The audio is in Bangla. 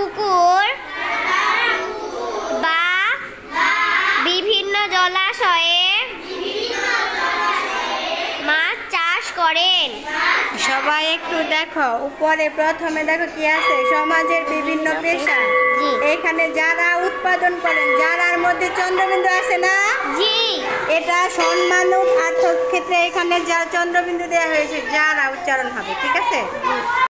পুকুর বা বিভিন্ন জলাশয়ে মাছ চাষ করেন। সবাই একটু দেখো, উপরে প্রথমে দেখো কি আছে, সমাজের বিভিন্ন পেশা। জি। এখানে যারা উৎপাদন করেন, যারার মধ্যে চন্দ্রবিন্দু আছে না, জি। এটা সম্মানক অর্থ ক্ষেত্রে এখানে যা চন্দ্রবিন্দু দেওয়া হয়েছে, যারা উচ্চারণ হবে, ঠিক আছে।